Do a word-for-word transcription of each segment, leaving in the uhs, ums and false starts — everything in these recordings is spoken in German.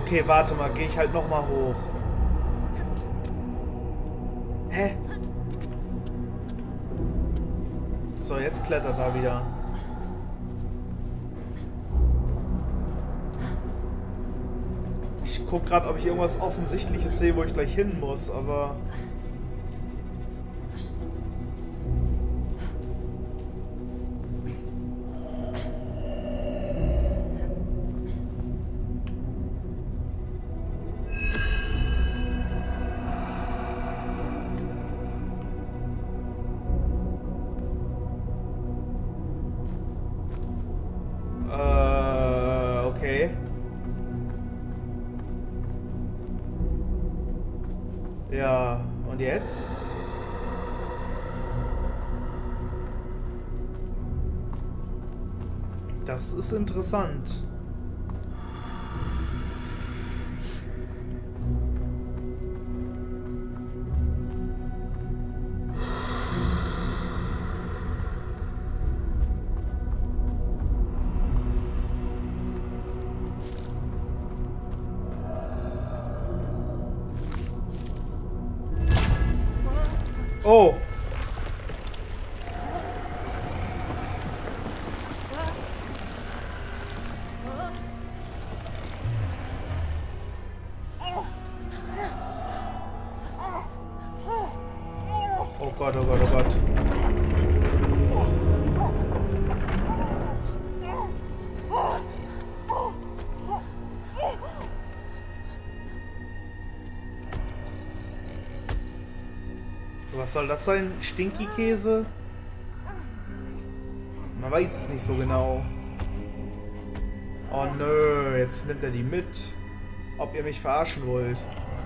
Okay, warte mal, gehe ich halt noch mal hoch. Hä? So, jetzt klettert er wieder. Ich guck gerade, ob ich irgendwas Offensichtliches sehe, wo ich gleich hin muss, aber... Äh, okay. Ja, und jetzt? Das ist interessant. Oh! Oh Gott, oh Gott, oh Gott. Was soll das sein? Stinky-Käse? Man weiß es nicht so genau. Oh nö, jetzt nimmt er die mit. Ob ihr mich verarschen wollt.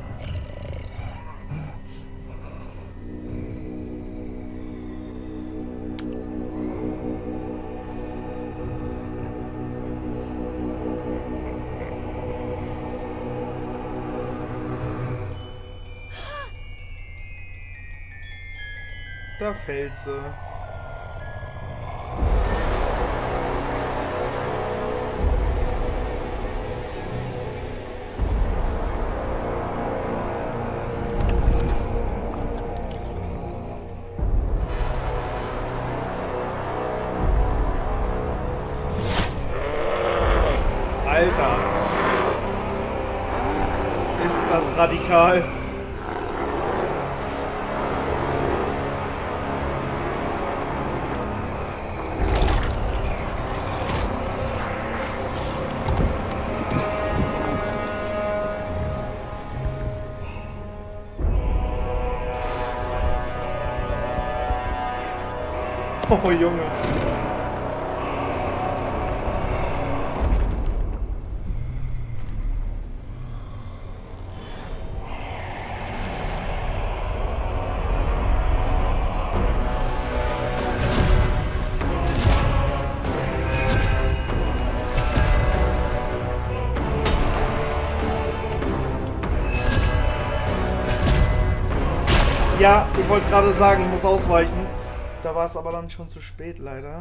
Da fällt sie. Alter. Ist das radikal. Oh, Junge. Ja, ich wollte gerade sagen, ich muss ausweichen. Da war es aber dann schon zu spät, leider.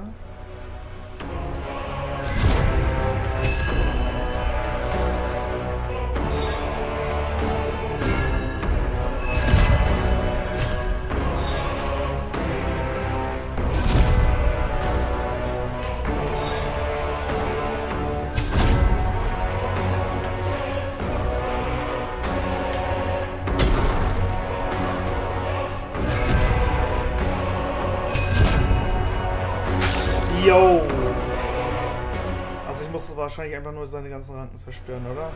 Yo! Also ich musste wahrscheinlich einfach nur seine ganzen Ranken zerstören, oder?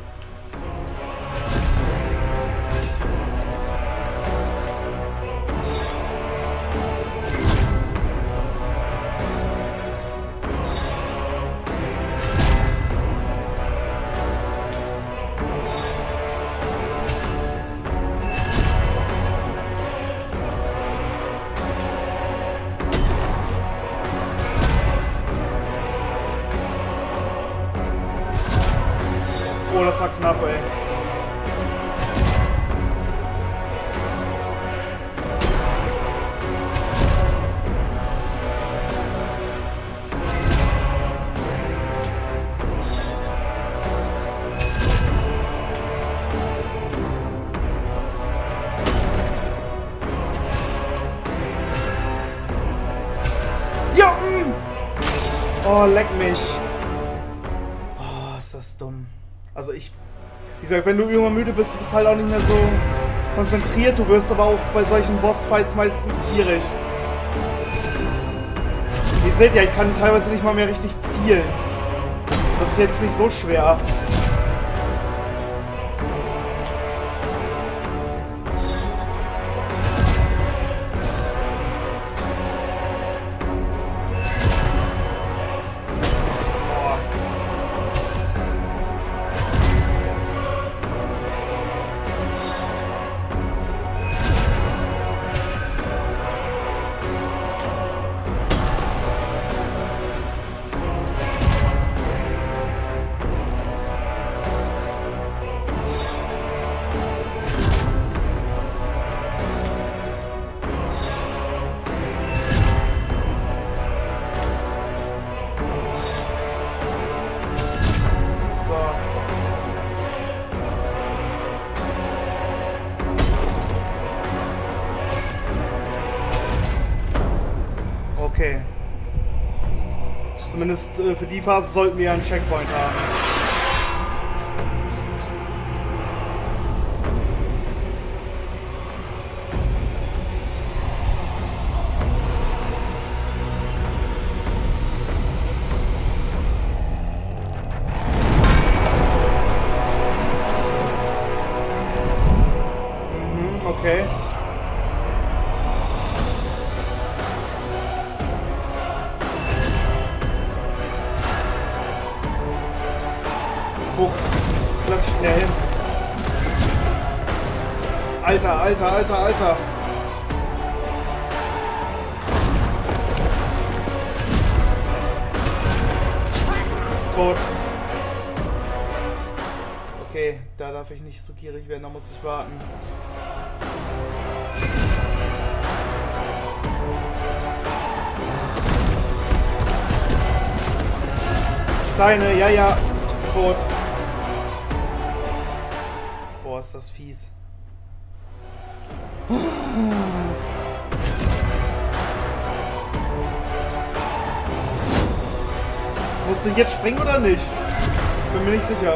Oh, das war knapp, ey. Oh, leck mich. Oh, ist das dumm. Also ich... Wie gesagt, wenn du irgendwann müde bist, du bist halt auch nicht mehr so konzentriert. Du wirst aber auch bei solchen Bossfights meistens gierig. Ihr seht ja, ich kann teilweise nicht mal mehr richtig zielen. Das ist jetzt nicht so schwer. Okay. Zumindest äh, für die Phase sollten wir einen Checkpoint haben. Mhm, okay. Hoch. Klatsch schnell hin. Alter, alter, alter, alter. Tot. Okay, da darf ich nicht so gierig werden, da muss ich warten. Steine, ja, ja. Tot. Boah, ist das fies. Musst du jetzt springen oder nicht? Bin mir nicht sicher.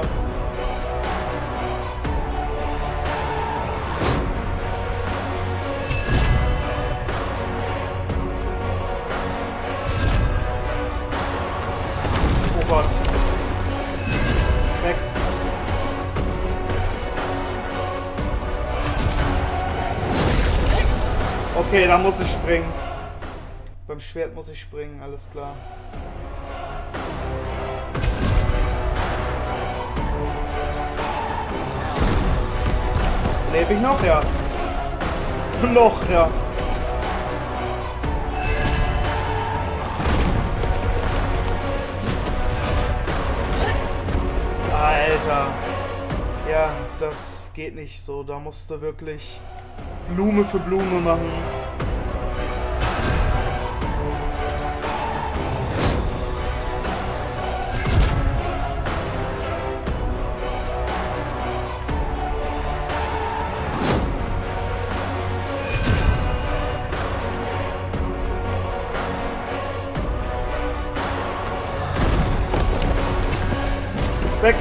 Oh Gott. Weg. Okay, da muss ich springen. Beim Schwert muss ich springen, alles klar. Lebe ich noch? Ja. Noch, ja. Alter. Ja, das geht nicht so. Da musst du wirklich Blume für Blume machen. Weg!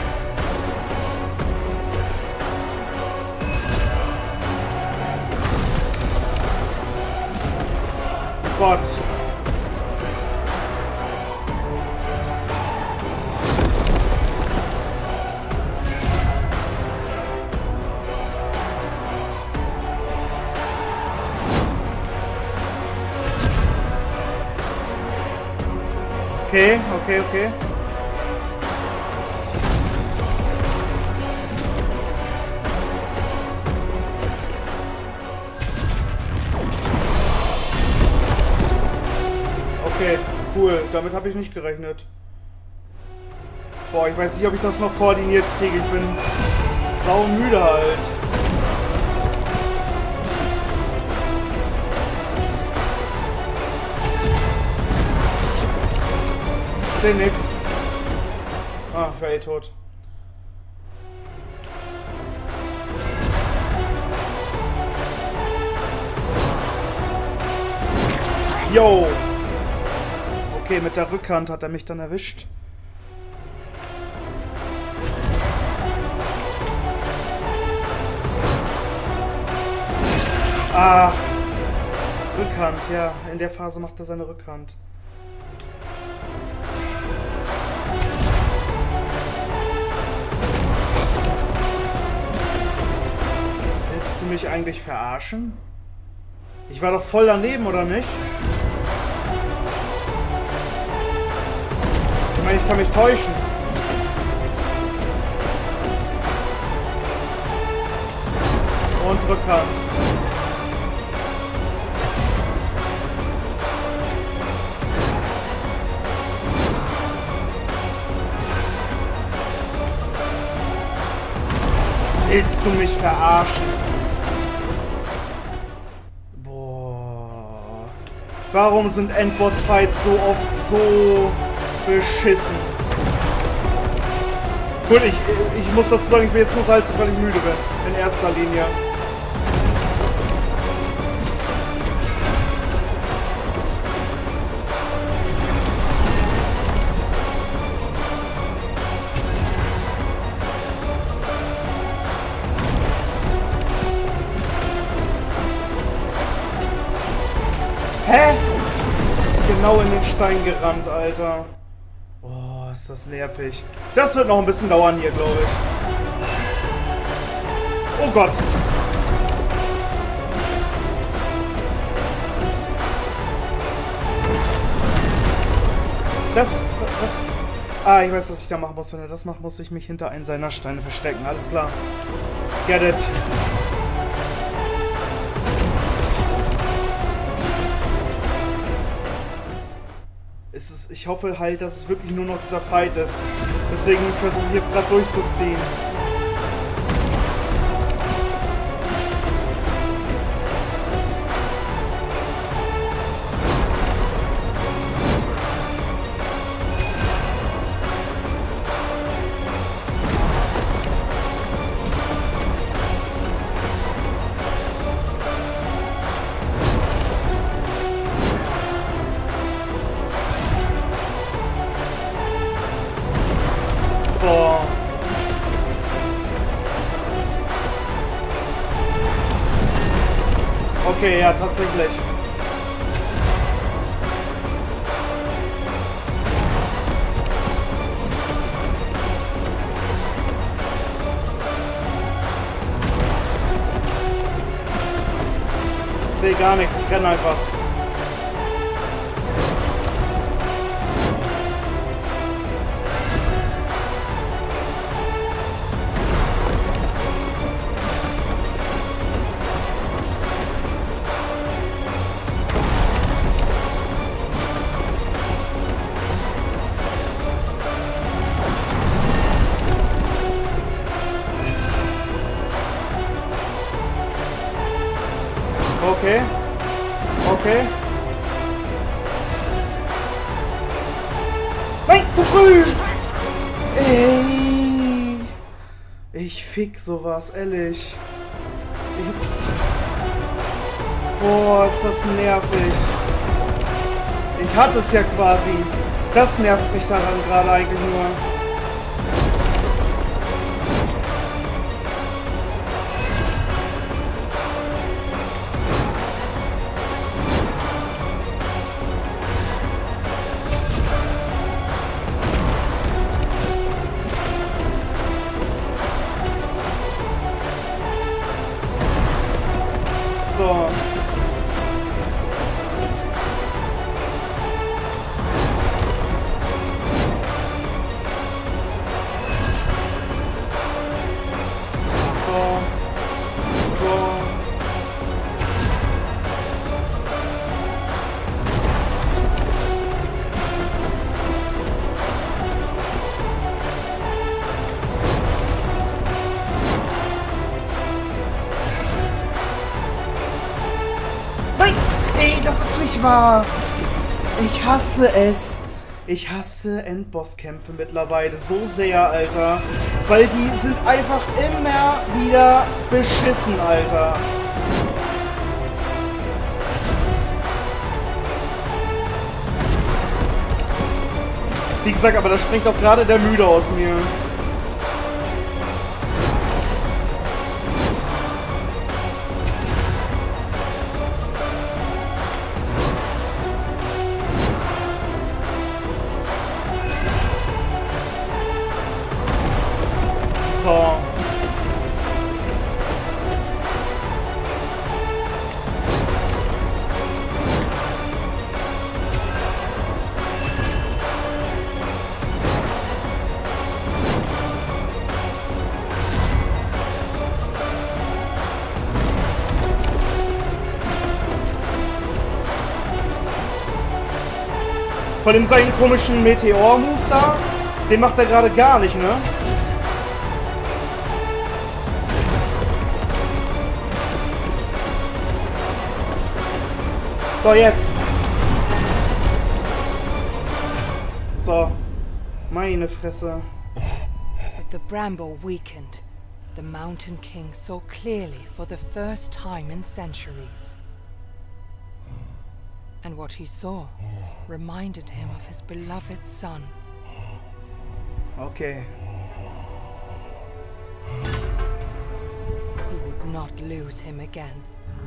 Gott! Okay, okay, okay. Okay, cool. Damit habe ich nicht gerechnet. Boah, ich weiß nicht, ob ich das noch koordiniert kriege. Ich bin sau müde halt. Ich seh nix. Ah, ich war eh tot. Yo! Okay, mit der Rückhand hat er mich dann erwischt. Ach. Rückhand, ja. In der Phase macht er seine Rückhand. Willst du mich eigentlich verarschen? Ich war doch voll daneben, oder nicht? Ich meine, ich kann mich täuschen. Und Rückhand. Willst du mich verarschen? Boah. Warum sind Endboss-Fights so oft so beschissen? Gut, ich, ich muss dazu sagen, ich bin jetzt nur salzig, weil ich müde bin. In erster Linie. Hä? Genau in den Stein gerannt, Alter. Oh, ist das nervig. Das wird noch ein bisschen dauern hier, glaube ich. Oh Gott. Das, was... Ah, ich weiß, was ich da machen muss. Wenn er das macht, muss ich mich hinter einen seiner Steine verstecken. Alles klar. Get it. Es ist, ich hoffe halt, dass es wirklich nur noch dieser Fight ist. Deswegen versuche ich jetzt gerade durchzuziehen. So. Okay, ja, tatsächlich. Ich sehe gar nichts, ich renne einfach. Okay. Okay. Nein, zu früh! Ey. Ich fick sowas, ehrlich. Ich... Boah, ist das nervig. Ich hatte es ja quasi. Das nervt mich daran gerade eigentlich nur. So. So. So. Nein! Ey, das ist nicht wahr! Ich hasse es. Ich hasse Endbosskämpfe mittlerweile so sehr, Alter. Weil die sind einfach immer wieder beschissen, Alter. Wie gesagt, aber da springt auch gerade der Müde aus mir. So. Von dem seinen komischen Meteor-Move da, den macht er gerade gar nicht, ne? So, jetzt. So. Meine Fresse. But the bramble weakened. The Mountain King saw clearly for the first time in centuries. And what he saw reminded him of his beloved son. Okay. He would not lose him again.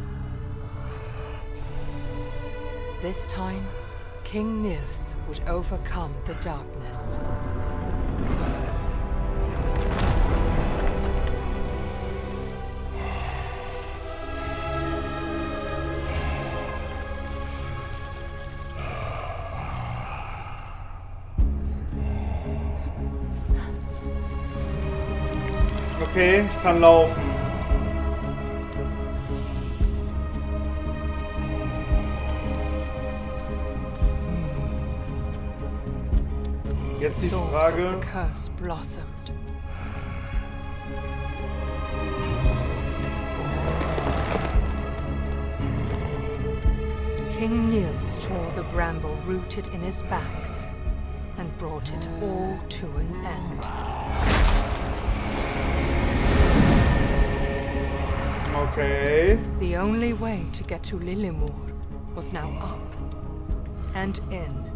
This time, King Nils would overcome the darkness. Okay, ich kann laufen. Jetzt die Frage. The curse blossomed. King Nils tore the bramble rooted in his back and brought it all to an end. Okay. The only way to get to Lillemor was now up and in.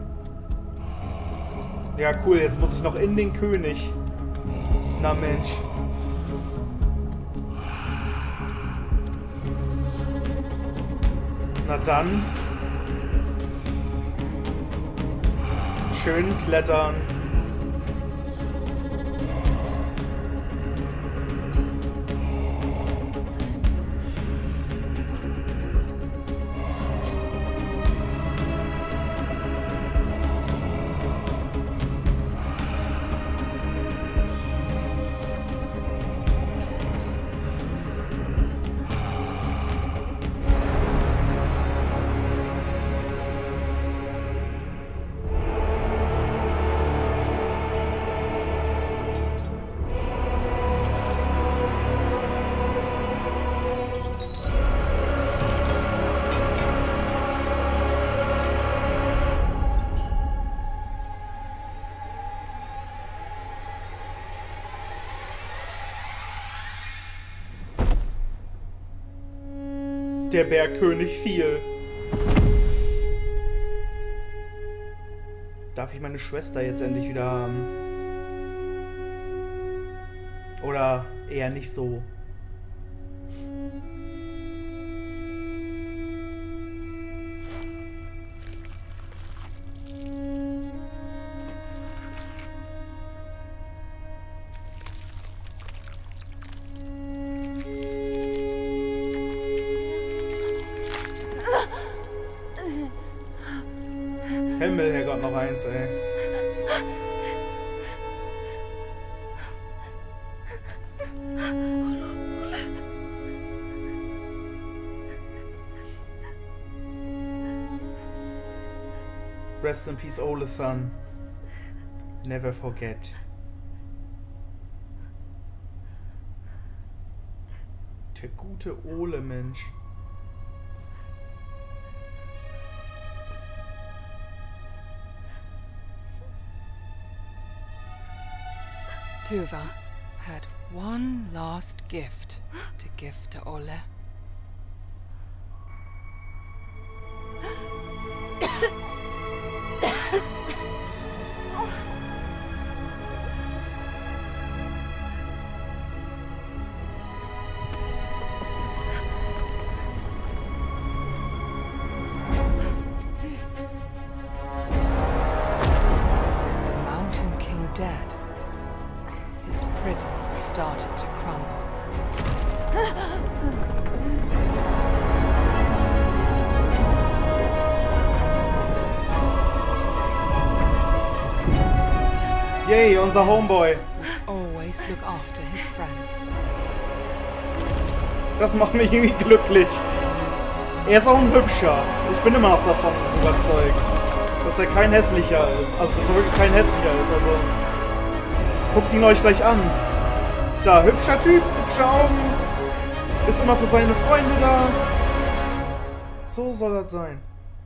Ja, cool, jetzt muss ich noch in den König. Na Mensch. Na dann. Schön klettern. Der Bergkönig fiel. Darf ich meine Schwester jetzt endlich wieder haben? Oder eher nicht so? Himmel, Herrgott, noch eins, ey. Rest in peace, Ole son. Never forget. Der gute Ole, Mensch. Tuva had one last gift to give to Ole. started to crumble. Yay, unser Homeboy. Always look after his friend. Das macht mich irgendwie glücklich. Er ist auch ein Hübscher. Ich bin immer noch davon überzeugt, dass er kein hässlicher ist. Also, dass er wirklich kein hässlicher ist. Also, guckt ihn euch gleich an. Da, hübscher Typ, hübsche Augen. Ist immer für seine Freunde da. So soll das sein.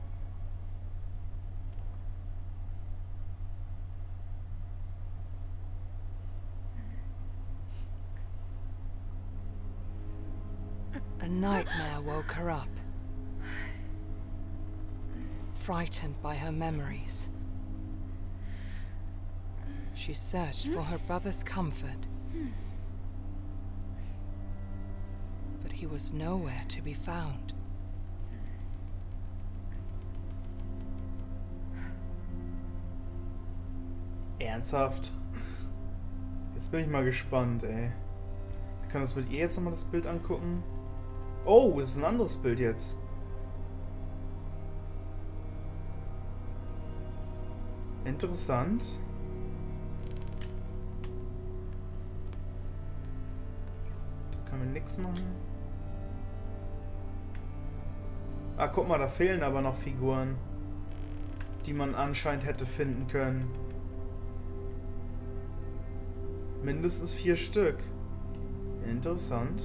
A nightmare woke her up. Frightened by her memories, she searched for her brother's comfort, but he was nowhere to be found. Ernsthaft? Jetzt bin ich mal gespannt, ey. Wir können uns mit ihr jetzt nochmal das Bild angucken. Oh, es ist ein anderes Bild jetzt. Interessant. Da können wir nichts machen. Ah, guck mal, da fehlen aber noch Figuren, die man anscheinend hätte finden können. Mindestens vier Stück. Interessant.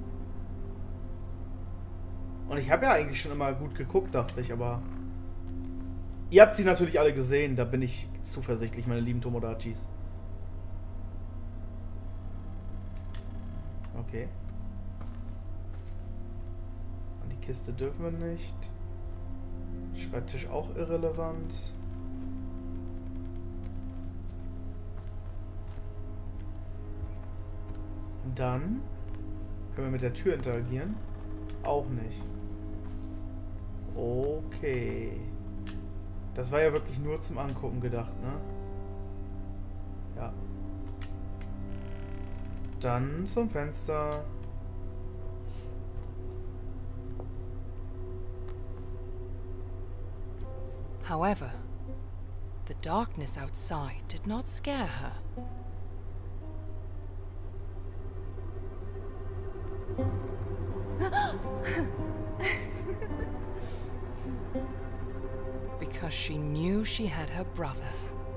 Und ich habe ja eigentlich schon immer gut geguckt, dachte ich, aber... Ihr habt sie natürlich alle gesehen, da bin ich zuversichtlich, meine lieben Tomodachis. Okay. An die Kiste dürfen wir nicht. Schreibtisch auch irrelevant. Und dann können wir mit der Tür interagieren. Auch nicht. Okay. Das war ja wirklich nur zum Angucken gedacht, ne? Ja. Dann zum Fenster. However, the darkness outside did not scare her. Because she knew she had her brother.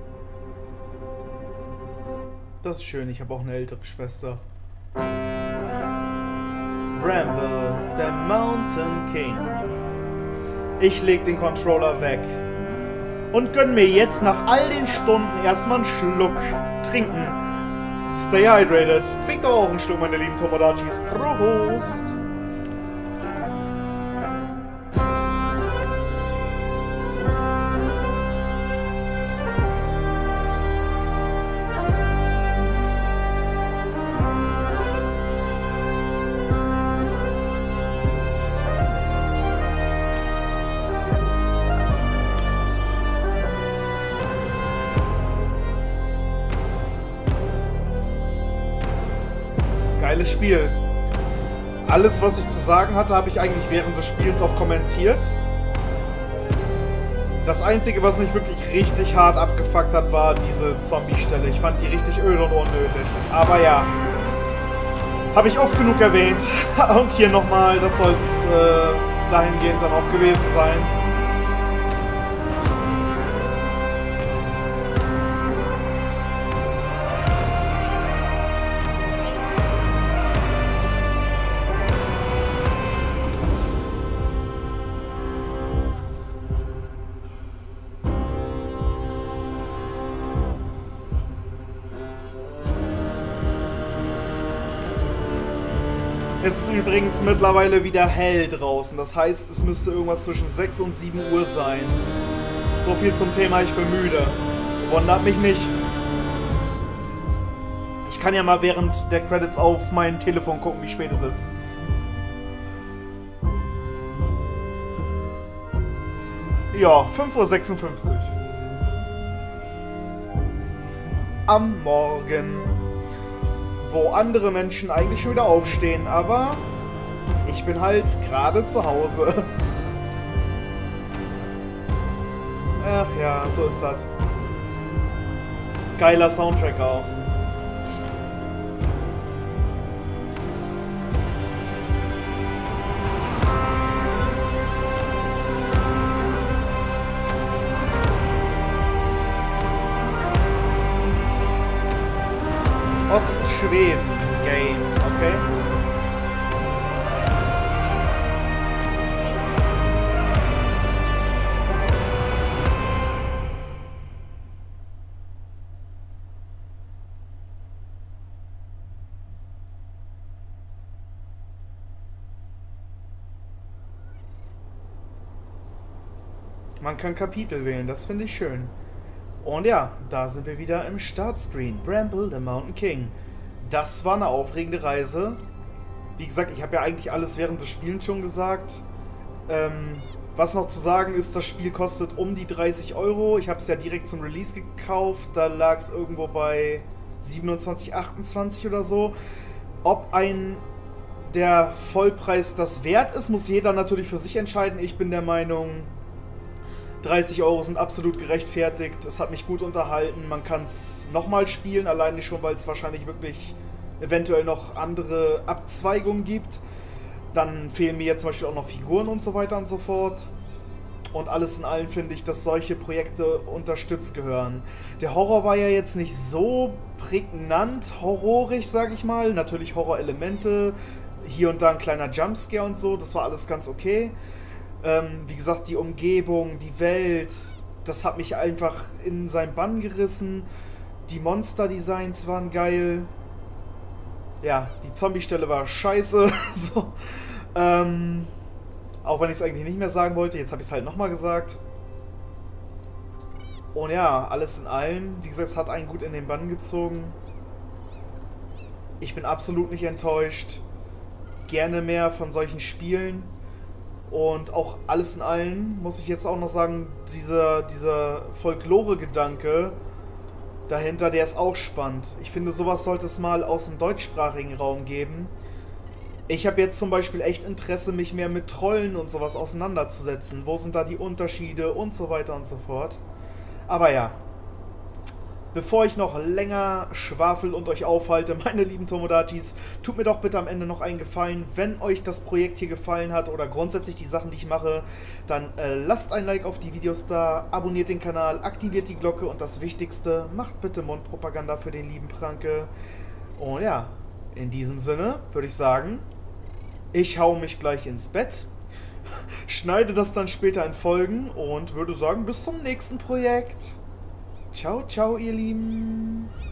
Das ist schön, ich habe auch eine ältere Schwester. Bramble, der Mountain King. Ich leg den Controller weg. Und gönn mir jetzt nach all den Stunden erstmal einen Schluck trinken. Stay hydrated. Trinkt doch auch einen Schluck, meine lieben Tomodachis. Prost! Geiles Spiel. Alles, was ich zu sagen hatte, habe ich eigentlich während des Spiels auch kommentiert. Das Einzige, was mich wirklich richtig hart abgefuckt hat, war diese Zombie-Stelle. Ich fand die richtig öde und unnötig. Aber ja, habe ich oft genug erwähnt. Und hier nochmal, das soll es äh, dahingehend dann auch gewesen sein. Es ist übrigens mittlerweile wieder hell draußen. Das heißt, es müsste irgendwas zwischen sechs und sieben Uhr sein. So viel zum Thema, ich bin müde. Wundert mich nicht. Ich kann ja mal während der Credits auf mein Telefon gucken, wie spät es ist. Ja, fünf Uhr sechsundfünfzig. Am Morgen. wo andere Menschen eigentlich schon wieder aufstehen, aber ich bin halt gerade zu Hause. Ach ja, so ist das. Geiler Soundtrack auch. Ostschweden Game, okay. Man kann Kapitel wählen, das finde ich schön. Und ja, da sind wir wieder im Startscreen. Bramble, the Mountain King. Das war eine aufregende Reise. Wie gesagt, ich habe ja eigentlich alles während des Spielens schon gesagt. Ähm, was noch zu sagen ist, das Spiel kostet um die dreißig Euro. Ich habe es ja direkt zum Release gekauft. Da lag es irgendwo bei siebenundzwanzig, achtundzwanzig oder so. Ob ein der Vollpreis das wert ist, muss jeder natürlich für sich entscheiden. Ich bin der Meinung, dreißig Euro sind absolut gerechtfertigt. Es hat mich gut unterhalten. Man kann es nochmal spielen, alleine schon, weil es wahrscheinlich wirklich eventuell noch andere Abzweigungen gibt. Dann fehlen mir jetzt zum Beispiel auch noch Figuren und so weiter und so fort. Und alles in allem finde ich, dass solche Projekte unterstützt gehören. Der Horror war ja jetzt nicht so prägnant horrorig, sage ich mal. Natürlich Horrorelemente, hier und da ein kleiner Jumpscare und so. Das war alles ganz okay. Ähm, wie gesagt, die Umgebung, die Welt, das hat mich einfach in seinen Bann gerissen. Die Monster-Designs waren geil. Ja, die Zombie-Stelle war scheiße. so. ähm, auch wenn ich es eigentlich nicht mehr sagen wollte, jetzt habe ich es halt nochmal gesagt. Und ja, alles in allem, wie gesagt, es hat einen gut in den Bann gezogen. Ich bin absolut nicht enttäuscht. Gerne mehr von solchen Spielen. Und auch alles in allem, muss ich jetzt auch noch sagen, dieser, dieser Folklore-Gedanke dahinter, der ist auch spannend. Ich finde, sowas sollte es mal aus dem deutschsprachigen Raum geben. Ich habe jetzt zum Beispiel echt Interesse, mich mehr mit Trollen und sowas auseinanderzusetzen. Wo sind da die Unterschiede und so weiter und so fort. Aber ja, bevor ich noch länger schwafel und euch aufhalte, meine lieben Tomodachis, tut mir doch bitte am Ende noch einen Gefallen. Wenn euch das Projekt hier gefallen hat oder grundsätzlich die Sachen, die ich mache, dann äh, lasst ein Like auf die Videos da, abonniert den Kanal, aktiviert die Glocke und das Wichtigste, macht bitte Mundpropaganda für den lieben Pranke. Und ja, in diesem Sinne würde ich sagen, ich hau mich gleich ins Bett, schneide das dann später in Folgen und würde sagen, bis zum nächsten Projekt. Ciao, ciao, ihr Lieben.